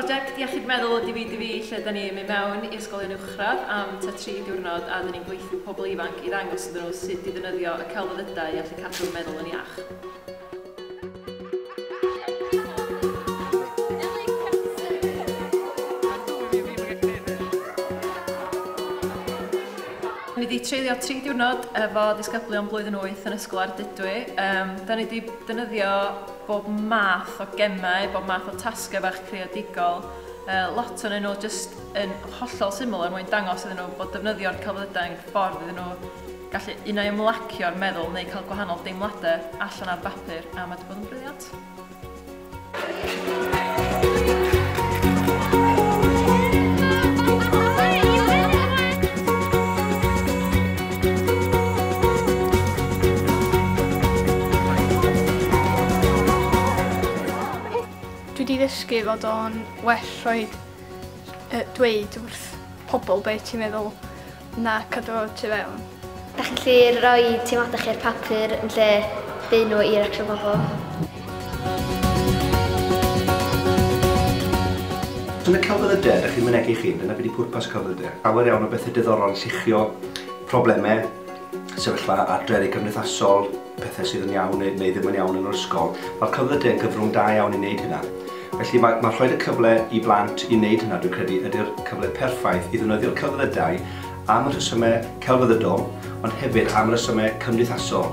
Prosiect iechyd meddwl ydi fi lle da ni'n mynd mewn i ysgolion uwchradd am 3 diwrnod a da ni'n gweithio pobl ifanc i ddangos iddyn nhw sut i ddefnyddio y celfyddydau i allu cadw'r meddwl yn iach. Ni wedi treulio 3 diwrnod efo disgyblion blwyddyn 8 yn Ysgol Ardudwy. Da ni wedi defnyddio bob math o gemau, bob math o tasgau bach creadigol. Lot o'n nhw jyst yn hollol syml er mwyn dangos iddyn nhw bod defnyddio'r celfyddydau yn ffordd iddyn nhw gallu unau ymlacio'r meddwl neu cael gwahanol deimladau allan ar bapur, a mae wedi bod yn briliant. Dwi wedi ddysgu fod o'n well rhoi dweud wrth pobl beth ti'n meddwl na cadw tu fewn. Da chi'n gallu rhoi teimladau chi'r papur yn lle byd nhw i'r actual bobl. Yn y celfyddydau, ydych chi'n mynegu chi, dyna beth ydy pwrpas celfyddydau. Awyr iawn o bethau diddorol yn lluchio problemau, sefyllfa adre gymdeithasol, pethau sydd yn iawn neu ddim yn iawn yn yr ysgol. Mae'r celfyddydau yn gyfrwng da iawn i wneud hynna. Felly mae rhoi y cyfle i blant i wneud hynna, dwi'n credu, ydy'r cyfle perffaith i ddefnyddio'r celfyddydau am y rhesymau celfyddydol, ond hefyd am y rhesymau cymdeithasol.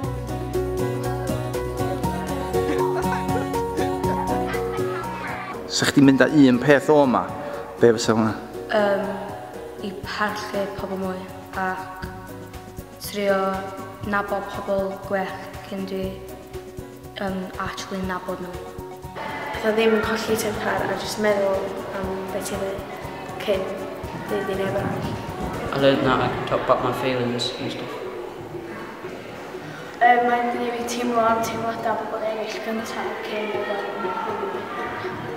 Sa chdi'n mynd â un peth o yma, be fysa hwnna? I parchu pobl mwy ac trio nabod pobl gwell cyn dwi actually nabod nhw. Bydda ddim yn colli temper a jyst meddwl am beth ti'n dweud cyn dweud i neb arall. I learned that I could talk about my feelings and stuff. Mae'n gwneud fi teimlo am teimladau pobl eraill gyntaf cyn bod yn